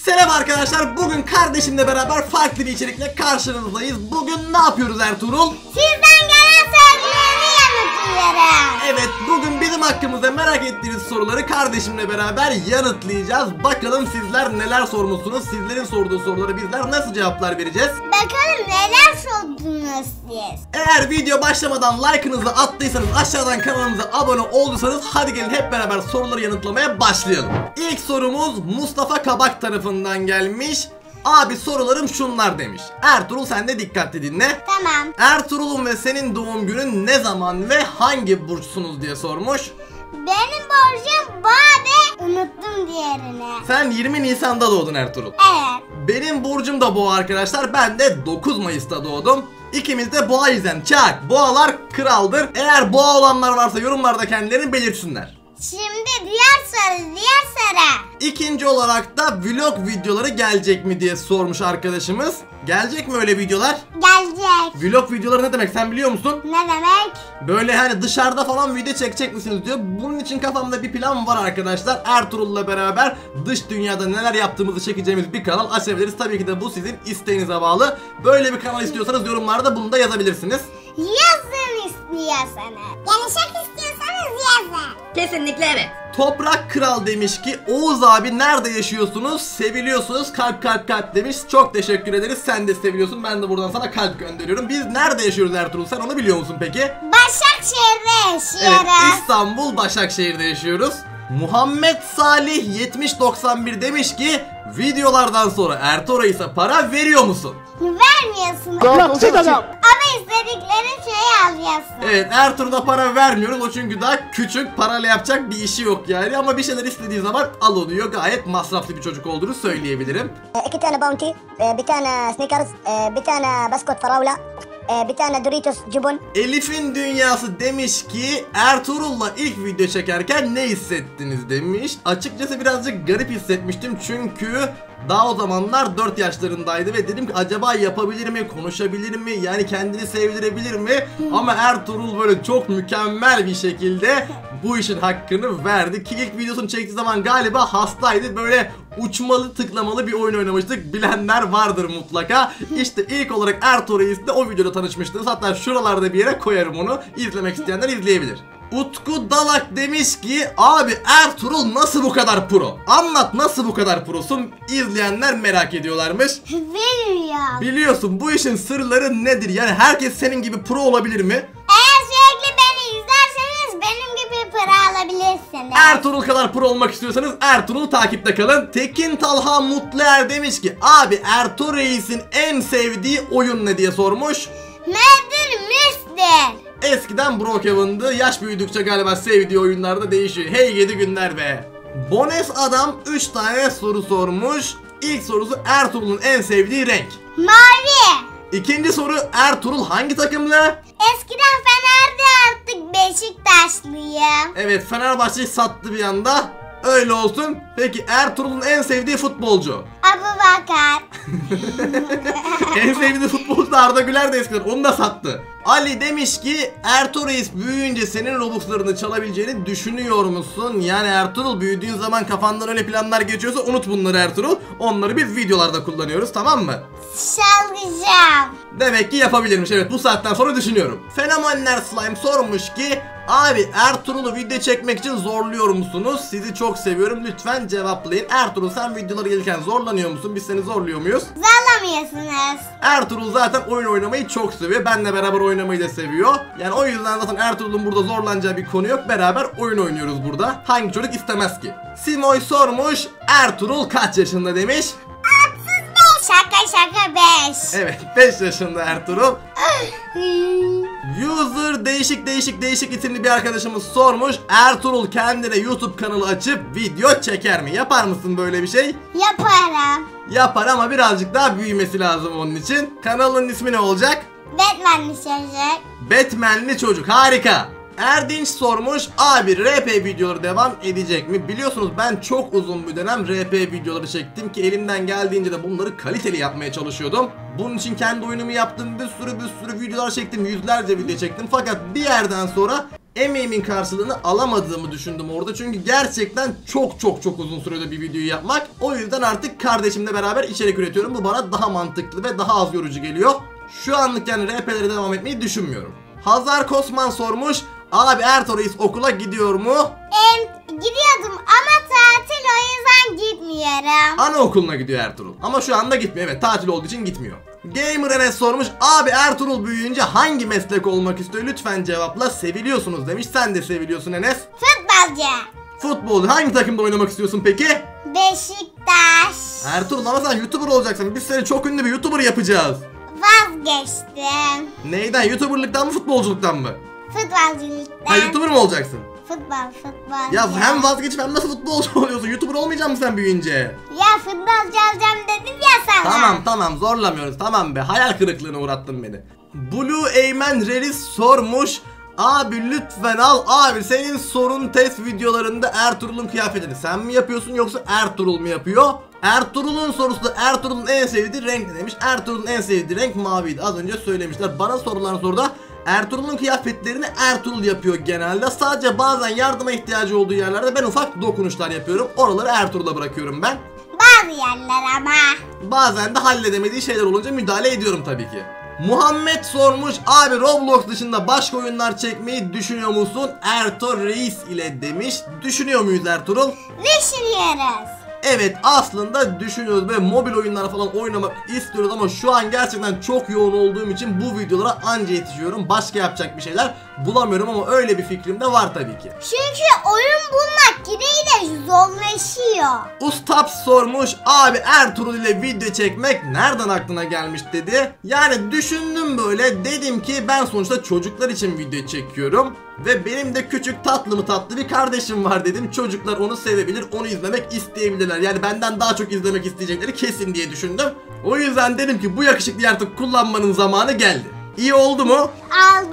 Selam arkadaşlar, bugün kardeşimle beraber farklı bir içerikle karşınızdayız. Bugün ne yapıyoruz Ertuğrul? Sizden gelen soruları yanıtlıyorum. Evet, bugün bizim hakkımızda merak ettiğiniz soruları kardeşimle beraber yanıtlayacağız. Bakalım sizler neler sormuşsunuz, sizlerin sorduğu sorulara bizler nasıl cevaplar vereceğiz? Bakalım neler sordunuz siz? Eğer video başlamadan like'ınızı attıysanız, aşağıdan kanalımıza abone olduysanız hadi gelin hep beraber soruları yanıtlamaya başlayalım. İlk sorumuz Mustafa Kabak tarafından gelmiş. Abi sorularım şunlar demiş. Ertuğrul sen de dikkatli dinle. Tamam. Ertuğrul'un ve senin doğum günün ne zaman ve hangi burçsunuz diye sormuş. Benim borcum Boğa, unuttum diğerini. Sen 20 Nisan'da doğdun Ertuğrul. Evet. Benim burcum da Boğa arkadaşlar. Ben de 9 Mayıs'ta doğdum. İkimiz de Boğayız yani. Çak. Boğalar kraldır. Eğer Boğa olanlar varsa yorumlarda kendilerini belirtsinler. Şimdi diğer soru. İkinci olarak da vlog videoları gelecek mi diye sormuş arkadaşımız. Gelecek mi öyle videolar? Gelecek. Vlog videoları ne demek sen biliyor musun? Ne demek? Böyle hani dışarıda falan video çekecek misiniz diyor. Bunun için kafamda bir plan var arkadaşlar. Ertuğrul'la beraber dış dünyada neler yaptığımızı çekeceğimiz bir kanal açabiliriz. Tabii ki de bu sizin isteğinize bağlı. Böyle bir kanal istiyorsanız yorumlarda bunu da yazabilirsiniz. Yazın istiyorsanız. Yanlışlık istiyorsanız yazın. Kesinlikle evet. Toprak Kral demiş ki Oğuz abi nerede yaşıyorsunuz? Seviliyorsunuz, kalp kalp kalp demiş. Çok teşekkür ederiz, sen de seviliyorsun, ben de buradan sana kalp gönderiyorum. Biz nerede yaşıyoruz Ertuğrul, sen onu biliyor musun peki? Başakşehir'de yaşıyoruz. Evet, İstanbul Başakşehir'de yaşıyoruz. Muhammed Salih 7091 demiş ki videolardan sonra Ertuğrul'a ise para veriyor musun? Vermiyorsunuz. Ama istedikleri şeyi alıyorsun. Evet, Ertuğrul'a para vermiyoruz, o çünkü daha küçük, parayla yapacak bir işi yok yani. Ama bir şeyler istediği zaman al diyor, gayet masraflı bir çocuk olduğunu söyleyebilirim. 2 tane Bounty, bir tane Snickers, bir tane Biskot Farawla, bir tane Doritos Jubon. Elif'in Dünyası demiş ki Ertuğrul'la ilk video çekerken ne hissettiniz demiş. Açıkçası birazcık garip hissetmiştim çünkü daha o zamanlar 4 yaşlarındaydı ve dedim ki acaba yapabilir mi, konuşabilir mi, yani kendini sevdirebilir mi? Ama Ertuğrul böyle çok mükemmel bir şekilde bu işin hakkını verdi ki ilk videosunu çektiği zaman galiba hastaydı, böyle uçmalı tıklamalı bir oyun oynamıştık, bilenler vardır mutlaka. İşte ilk olarak Ertuğrul Reis'le o videoda tanışmıştınız, hatta şuralarda bir yere koyarım onu, izlemek isteyenler izleyebilir. Utku Dalak demiş ki abi Ertuğrul nasıl bu kadar pro? Anlat, nasıl bu kadar prosun? İzleyenler merak ediyorlarmış. Bilmiyorum. Biliyorsun bu işin sırları nedir? Yani herkes senin gibi pro olabilir mi? Eğer sürekli beni izlerseniz benim gibi para alabilirsiniz. Ertuğrul kadar pro olmak istiyorsanız Ertuğrul'u takipte kalın. Tekin Talha Mutluer demiş ki abi Ertuğrul Reis'in en sevdiği oyun ne diye sormuş. Murder Mystery. Eskiden Brookhaven'dı, yaş büyüdükçe galiba sevdiği oyunlarda değişiyor. Hey gidi günler be. Bones adam 3 tane soru sormuş. İlk sorusu Ertuğrul'un en sevdiği renk. Mavi. İkinci soru Ertuğrul hangi takımlı? Eskiden Fener'de, artık Beşiktaşlıyım. Evet, Fenerbahçe'yi sattı bir anda. Öyle olsun. Peki Ertuğrul'un en sevdiği futbolcu? Abubakar. En sevdiği futbolcu da Arda Güler de eskiden, onu da sattı. Ali demiş ki Ertuğrul Reis büyüyünce senin Robux'larını çalabileceğini düşünüyor musun? Yani Ertuğrul büyüdüğün zaman kafandan öyle planlar geçiyorsa unut bunları Ertuğrul. Onları biz videolarda kullanıyoruz, tamam mı? Çalacağım. Demek ki yapabilirmiş, evet, bu saatten sonra düşünüyorum. Fenomenler Slime sormuş ki abi Ertuğrul'u video çekmek için zorluyor musunuz? Sizi çok seviyorum, lütfen cevaplayın. Ertuğrul sen videoları gelirken zorlanıyor musun? Biz seni zorluyor muyuz? Zorlamıyorsunuz. Ertuğrul zaten oyun oynamayı çok seviyor. Benle beraber oynamayı da seviyor. Yani o yüzden zaten Ertuğrul'un burada zorlanacağı bir konu yok. Beraber oyun oynuyoruz burada. Hangi çocuk istemez ki? Simoy sormuş Ertuğrul kaç yaşında demiş. Şaka 5. Evet, 5 yaşında Ertuğrul. User değişik isimli bir arkadaşımız sormuş. Ertuğrul kendine YouTube kanalı açıp video çeker mi? Yapar mısın böyle bir şey? Yaparım. Yapar ama birazcık daha büyümesi lazım onun için. Kanalın ismi ne olacak? Batman'li çocuk. Batman'li çocuk, harika. Erdinç sormuş abi RP videoları devam edecek mi? Biliyorsunuz ben çok uzun bir dönem RP videoları çektim ki elimden geldiğince de bunları kaliteli yapmaya çalışıyordum. Bunun için kendi oyunumu yaptım, bir sürü videolar çektim, yüzlerce video çektim, fakat bir yerden sonra emeğimin karşılığını alamadığımı düşündüm orada. Çünkü gerçekten çok uzun sürede bir videoyu yapmak. O yüzden artık kardeşimle beraber içerik üretiyorum. Bu bana daha mantıklı ve daha az yorucu geliyor. Şu anlık yani RP'lere devam etmeyi düşünmüyorum. Hazar Kosman sormuş. Abi Ertuğrul Reis okula gidiyor mu? Gidiyordum ama tatil, o yüzden gitmiyorum. Anaokuluna gidiyor Ertuğrul. Ama şu anda gitmiyor. Evet, tatil olduğu için gitmiyor. Gamer Enes sormuş. Abi Ertuğrul büyüyünce hangi meslek olmak istiyor? Lütfen cevapla. Seviliyorsunuz demiş. Sen de seviliyorsun Enes. Futbolcu. Futbol. Hangi takımda oynamak istiyorsun peki? Beşiktaş. Ertuğrul ama sen YouTuber olacaksın. Biz seni çok ünlü bir YouTuber yapacağız. Vazgeçtim. Neyden? YouTuber'lıktan mı, futbolculuktan mı? Futbolculuktan. Ha, YouTuber mı olacaksın? Futbol. Ya hem vazgeçip hem nasıl futbolcu oluyorsun? YouTuber olmayacak mısın sen büyüyünce? Ya futbolcu olacağım dedim ya sana. Tamam zorlamıyoruz. Tamam be, hayal kırıklığına uğrattın beni. Blue Eymen Reris sormuş. Abi lütfen al. Abi senin sorun test videolarında Ertuğrul'un kıyafetini sen mi yapıyorsun yoksa Ertuğrul mu yapıyor? Ertuğrul'un sorusu da Ertuğrul'un en sevdiği renk ne demiş. Ertuğrul'un en sevdiği renk maviydi. Az önce söylemişler. Bana sorulan soruda Ertuğrul'un kıyafetlerini Ertuğrul yapıyor genelde. Sadece bazen yardıma ihtiyacı olduğu yerlerde ben ufak dokunuşlar yapıyorum. Oraları Ertuğrul'a bırakıyorum ben. Bazı yerler ama. Bazen de halledemediği şeyler olunca müdahale ediyorum tabii ki. Muhammed sormuş. Abi Roblox dışında başka oyunlar çekmeyi düşünüyor musun? Ertuğrul Reis ile demiş. Düşünüyor muyuz Ertuğrul? Düşünüyoruz. Evet, aslında düşünüyoruz ve mobil oyunlar falan oynamak istiyoruz ama şu an gerçekten çok yoğun olduğum için bu videolara anca yetişiyorum. Başka yapacak bir şeyler bulamıyorum ama öyle bir fikrim de var tabii ki. Çünkü oyun bulmak gideyle zorlaşıyor. Ustaps sormuş. Abi Ertuğrul ile video çekmek nereden aklına gelmiş dedi. Yani düşündüm böyle, dedim ki ben sonuçta çocuklar için video çekiyorum. Ve benim de küçük tatlı bir kardeşim var dedim. Çocuklar onu sevebilir, onu izlemek isteyebilirler. Yani benden daha çok izlemek isteyecekleri kesin diye düşündüm. O yüzden dedim ki bu yakışıklıyı artık kullanmanın zamanı geldi. İyi oldu mu? Aldı.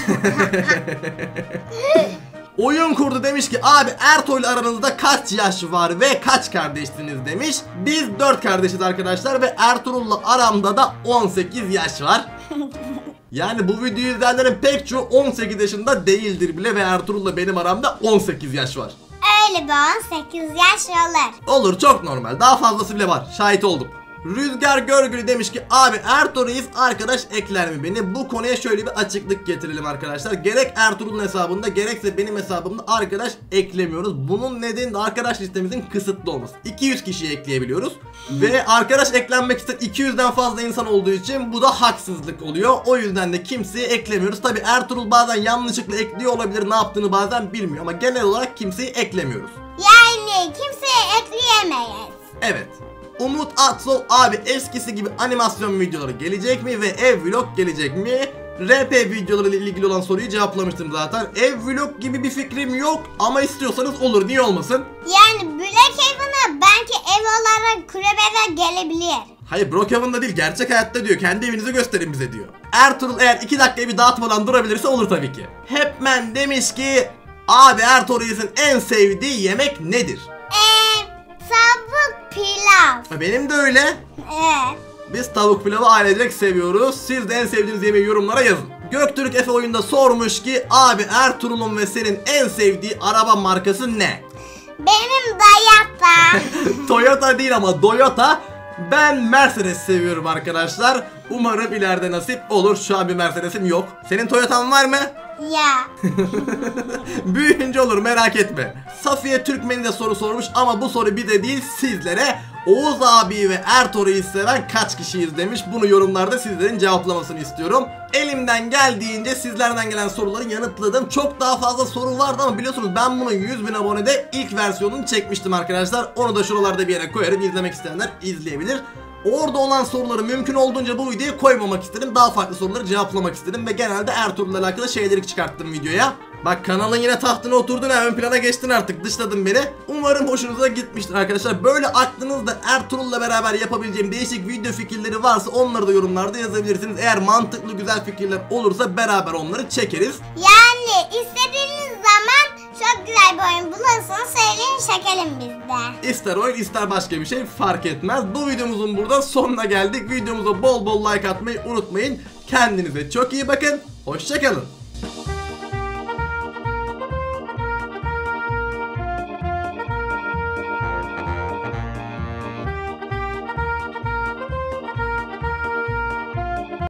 Oyun kurdu demiş ki abi Ertuğrul aranızda kaç yaş var ve kaç kardeşsiniz demiş. Biz 4 kardeşiz arkadaşlar ve Ertuğrul'la aramda da 18 yaş var. Yani bu videoyu izleyenlerin pek çoğu 18 yaşında değildir bile ve Ertuğrul'la benim aramda 18 yaş var. Öyle bir 18 yaş olur. Olur, çok normal. Daha fazlası bile var. Şahit oldum. Rüzgar Görgülü demiş ki abi Ertuğrul Reis arkadaş ekler mi beni? Bu konuya şöyle bir açıklık getirelim arkadaşlar. Gerek Ertuğrul'un hesabında gerekse benim hesabımda arkadaş eklemiyoruz. Bunun nedeni de arkadaş listemizin kısıtlı olması. 200 kişiyi ekleyebiliyoruz. Ve arkadaş eklenmek isteyen 200'den fazla insan olduğu için bu da haksızlık oluyor. O yüzden de kimseyi eklemiyoruz. Tabi Ertuğrul bazen yanlışlıkla ekliyor olabilir, ne yaptığını bazen bilmiyor ama genel olarak kimseyi eklemiyoruz. Yani kimseye ekleyemeyiz. Evet. Umut Atsol abi eskisi gibi animasyon videoları gelecek mi ve ev vlog gelecek mi? RP videoları ile ilgili olan soruyu cevaplamıştım zaten. Ev vlog gibi bir fikrim yok ama istiyorsanız olur, niye olmasın? Yani Brookhaven'a belki ev olarak kulübede gelebilir. Hayır, Brookhaven'da değil, gerçek hayatta diyor. Kendi evinizi gösterin bize diyor. Ertuğrul eğer 2 dakikayı bir dağıtmadan durabilirse olur tabii ki. Hepmen demiş ki abi Ertuğrul Reis'in en sevdiği yemek nedir? Tavuk pilav. Benim de öyle. Evet. Biz tavuk pilavı ailecek seviyoruz. Siz de en sevdiğiniz yemeği yorumlara yazın. Göktürk Efe oyunda sormuş ki abi Ertuğrul'un ve senin en sevdiği araba markası ne? Benim Toyota. Toyota değil ama Toyota. Ben Mercedes seviyorum arkadaşlar. Umarım ileride nasip olur. Şu an bir Mercedes'im yok. Senin Toyota'nın var mı? Ya. Büyüyünce olur, merak etme. Safiye Türkmen'i de soru sormuş ama bu soru bir de değil sizlere. Oğuz abi ve Ertuğrul'u seven kaç kişiyiz demiş. Bunu yorumlarda sizlerin cevaplamasını istiyorum. Elimden geldiğince sizlerden gelen soruları yanıtladım. Çok daha fazla soru vardı ama biliyorsunuz ben bunun 100.000 abonede ilk versiyonunu çekmiştim arkadaşlar. Onu da şuralarda bir yere koyarım. İzlemek isteyenler izleyebilir. Orada olan soruları mümkün olduğunca bu videoya koymamak istedim. Daha farklı soruları cevaplamak istedim ve genelde Ertuğrul'la alakalı şeyleri çıkarttım videoya. Bak kanalın yine tahtına oturdun ha, ön plana geçtin artık, dışladın beni. Umarım hoşunuza gitmiştir arkadaşlar. Böyle aklınızda Ertuğrul'la beraber yapabileceğim değişik video fikirleri varsa onları da yorumlarda yazabilirsiniz. Eğer mantıklı güzel fikirler olursa beraber onları çekeriz. Yani istediğiniz zaman çok güzel bir oyun bulursanız söyleyin, çekelim biz de. İster oyun ister başka bir şey fark etmez. Bu videomuzun burada sonuna geldik. Videomuza bol bol like atmayı unutmayın. Kendinize çok iyi bakın. Hoşça kalın.